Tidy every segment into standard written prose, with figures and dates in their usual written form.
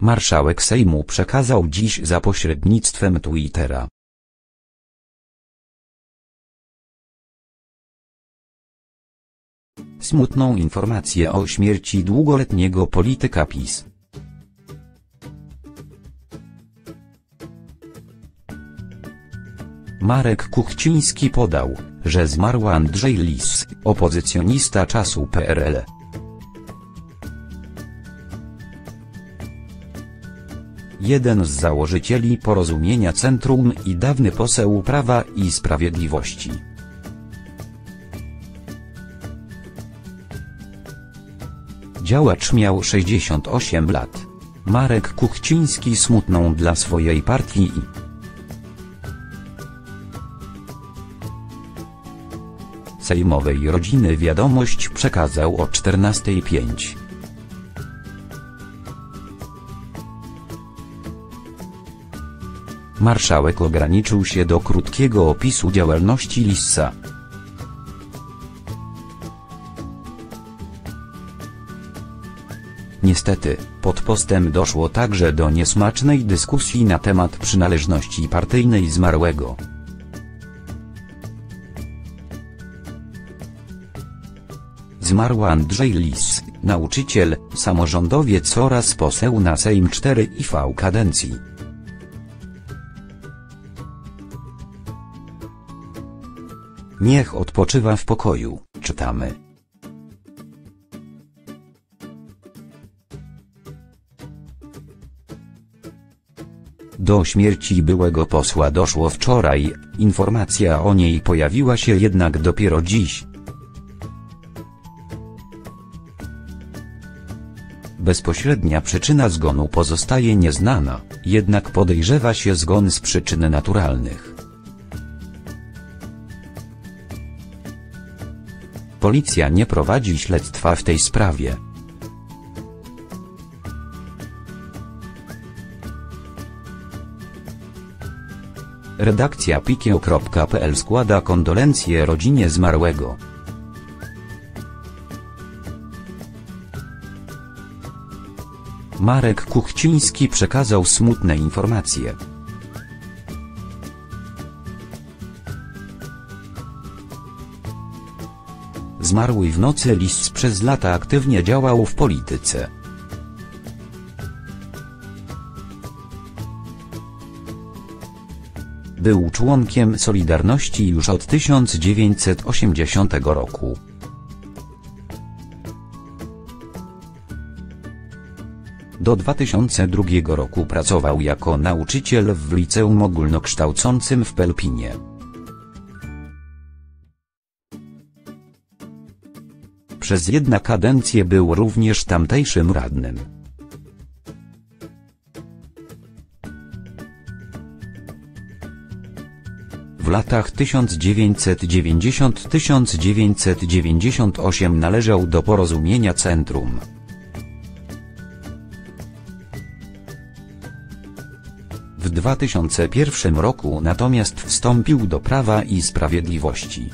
Marszałek Sejmu przekazał dziś za pośrednictwem Twittera smutną informację o śmierci długoletniego polityka PiS. Marek Kuchciński podał, że zmarł Andrzej Lis, opozycjonista czasu PRL. Jeden z założycieli Porozumienia Centrum i dawny poseł Prawa i Sprawiedliwości. Działacz miał 68 lat. Marek Kuchciński smutną dla swojej partii i sejmowej rodziny wiadomość przekazał o 14:05. Marszałek ograniczył się do krótkiego opisu działalności Lissa. Niestety, pod postem doszło także do niesmacznej dyskusji na temat przynależności partyjnej zmarłego. Zmarł Andrzej Lis, nauczyciel, samorządowiec oraz poseł na Sejm IV kadencji. Niech odpoczywa w pokoju, czytamy. Do śmierci byłego posła doszło wczoraj, informacja o niej pojawiła się jednak dopiero dziś. Bezpośrednia przyczyna zgonu pozostaje nieznana, jednak podejrzewa się zgon z przyczyn naturalnych. Policja nie prowadzi śledztwa w tej sprawie. Redakcja Pikio.pl składa kondolencje rodzinie zmarłego. Marek Kuchciński przekazał smutne informacje. Zmarły w nocy Lis przez lata aktywnie działał w polityce. Był członkiem Solidarności już od 1980 roku. Do 2002 roku pracował jako nauczyciel w liceum ogólnokształcącym w Pelpinie. Przez jedną kadencję był również tamtejszym radnym. W latach 1990–1998 należał do Porozumienia Centrum. W 2001 roku natomiast wstąpił do Prawa i Sprawiedliwości.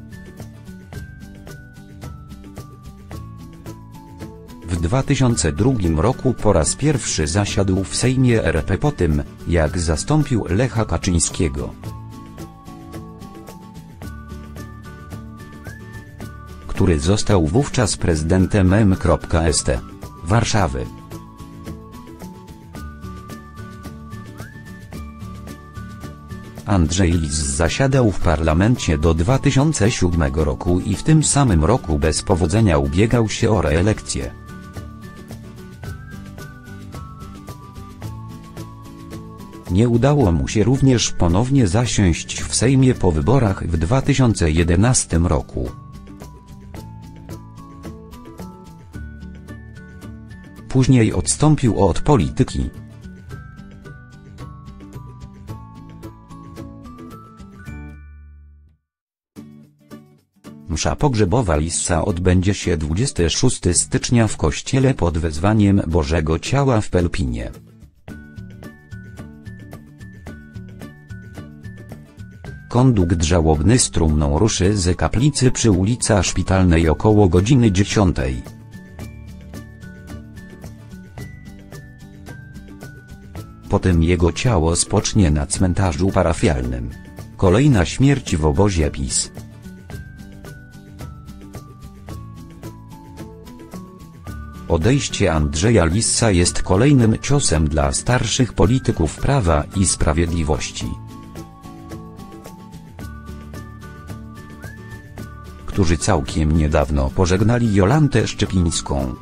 W 2002 roku po raz pierwszy zasiadł w Sejmie RP po tym, jak zastąpił Lecha Kaczyńskiego, który został wówczas prezydentem M.st. Warszawy. Andrzej Lis zasiadał w parlamencie do 2007 roku i w tym samym roku bez powodzenia ubiegał się o reelekcję. Nie udało mu się również ponownie zasiąść w Sejmie po wyborach w 2011 roku. Później odstąpił od polityki. Msza pogrzebowa Lissa odbędzie się 26 stycznia w kościele pod wezwaniem Bożego Ciała w Pelpinie. Kondukt żałobny z trumną ruszy z kaplicy przy ulicy Szpitalnej około godziny 10. Potem jego ciało spocznie na cmentarzu parafialnym. Kolejna śmierć w obozie PiS. Odejście Andrzeja Lissa jest kolejnym ciosem dla starszych polityków Prawa i Sprawiedliwości, którzy całkiem niedawno pożegnali Jolantę Szczypińską.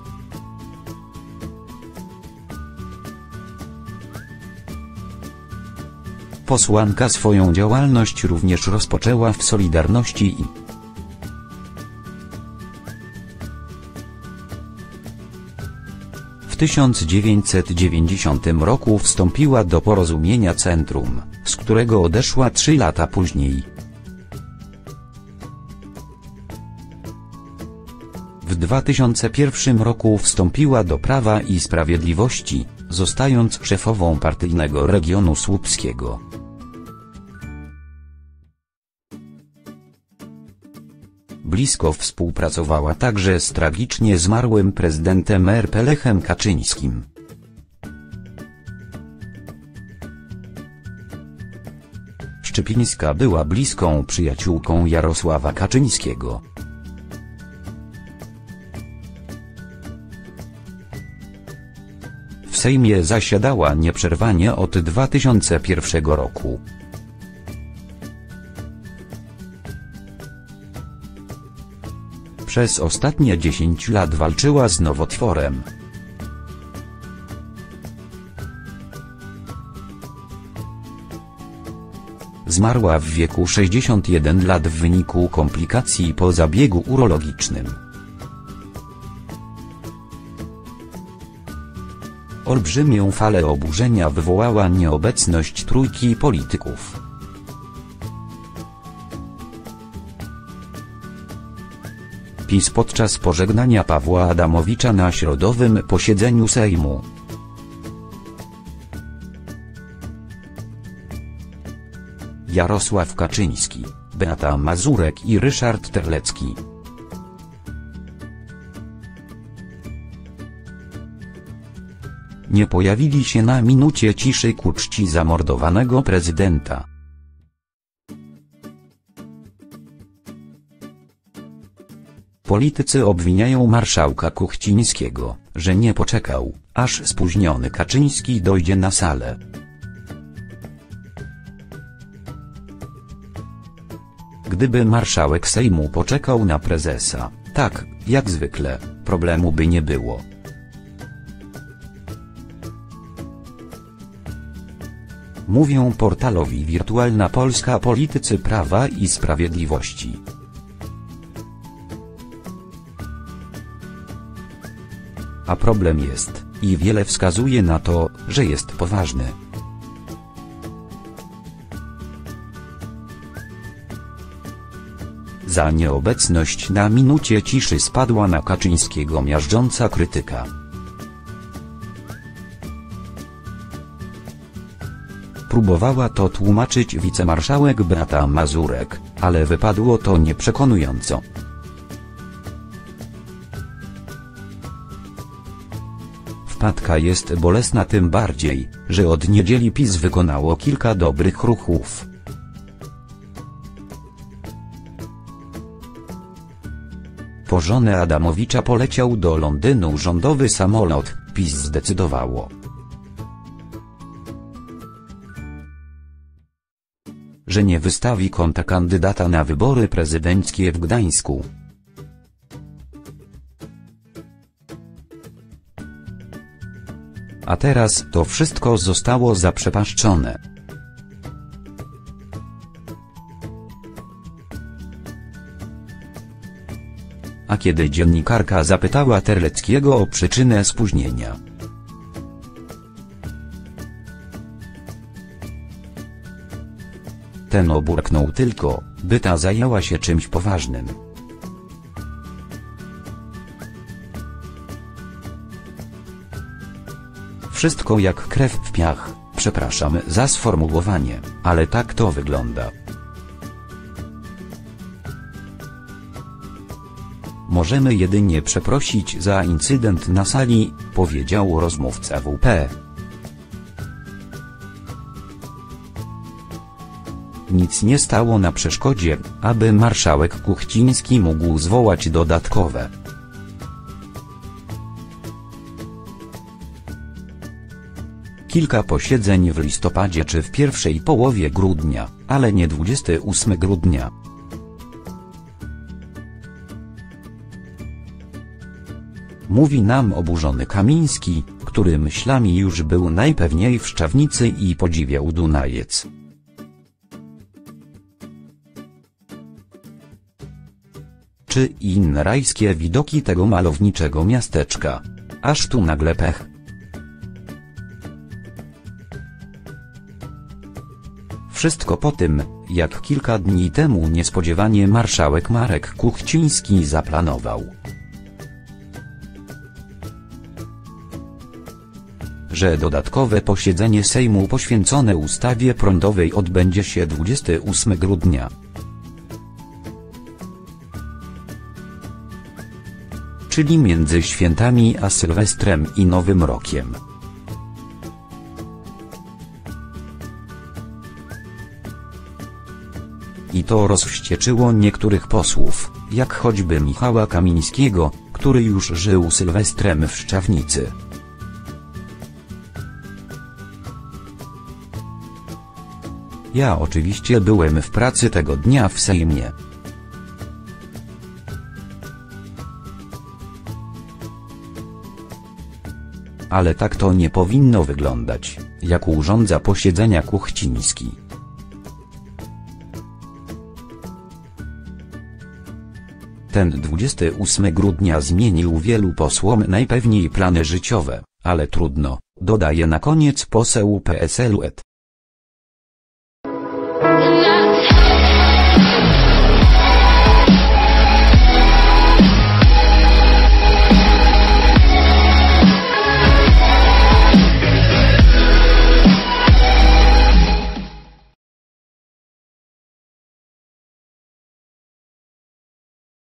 Posłanka swoją działalność również rozpoczęła w Solidarności i w 1990 roku wstąpiła do Porozumienia Centrum, z którego odeszła 3 lata później. W 2001 roku wstąpiła do Prawa i Sprawiedliwości, zostając szefową partyjnego regionu słupskiego. Blisko współpracowała także z tragicznie zmarłym prezydentem RP Lechem Kaczyńskim. Szczypińska była bliską przyjaciółką Jarosława Kaczyńskiego. W Sejmie zasiadała nieprzerwanie od 2001 roku. Przez ostatnie 10 lat walczyła z nowotworem. Zmarła w wieku 61 lat w wyniku komplikacji po zabiegu urologicznym. Olbrzymią falę oburzenia wywołała nieobecność trójki polityków. PiS podczas pożegnania Pawła Adamowicza na środowym posiedzeniu Sejmu. Jarosław Kaczyński, Beata Mazurek i Ryszard Terlecki. Nie pojawili się na minucie ciszy ku czci zamordowanego prezydenta. Politycy obwiniają marszałka Kuchcińskiego, że nie poczekał, aż spóźniony Kaczyński dojdzie na salę. Gdyby marszałek Sejmu poczekał na prezesa, tak, jak zwykle, problemu by nie było. Mówią portalowi Wirtualna Polska politycy Prawa i Sprawiedliwości. A problem jest, i wiele wskazuje na to, że jest poważny. Za nieobecność na minucie ciszy spadła na Kaczyńskiego miażdżąca krytyka. Próbowała to tłumaczyć wicemarszałek Beata Mazurek, ale wypadło to nieprzekonująco. Wpadka jest bolesna tym bardziej, że od niedzieli PiS wykonało kilka dobrych ruchów. Po żonę Adamowicza poleciał do Londynu rządowy samolot, PiS zdecydowało, że nie wystawi kontrkandydata na wybory prezydenckie w Gdańsku. A teraz to wszystko zostało zaprzepaszczone. A kiedy dziennikarka zapytała Terleckiego o przyczynę spóźnienia, ten oburknął tylko, by ta zajęła się czymś poważnym. Wszystko jak krew w piach, przepraszam za sformułowanie, ale tak to wygląda. Możemy jedynie przeprosić za incydent na sali, powiedział rozmówca WP. nic nie stało na przeszkodzie, aby marszałek Kuchciński mógł zwołać dodatkowe kilka posiedzeń w listopadzie czy w pierwszej połowie grudnia, ale nie 28 grudnia. Mówi nam oburzony Kamiński, który myślami już był najpewniej w Szczawnicy i podziwiał Dunajec. Czy inne rajskie widoki tego malowniczego miasteczka. Aż tu nagle pech. Wszystko po tym, jak kilka dni temu niespodziewanie marszałek Marek Kuchciński zaplanował, że dodatkowe posiedzenie Sejmu poświęcone ustawie prądowej odbędzie się 28 grudnia. Czyli między świętami a Sylwestrem i Nowym Rokiem. I to rozwścieczyło niektórych posłów, jak choćby Michała Kamińskiego, który już żył Sylwestrem w Szczawnicy. Ja oczywiście byłem w pracy tego dnia w Sejmie. Ale tak to nie powinno wyglądać, jak urządza posiedzenia Kuchciński. Ten 28 grudnia zmienił wielu posłom najpewniej plany życiowe, ale trudno, dodaje na koniec poseł PSL-u.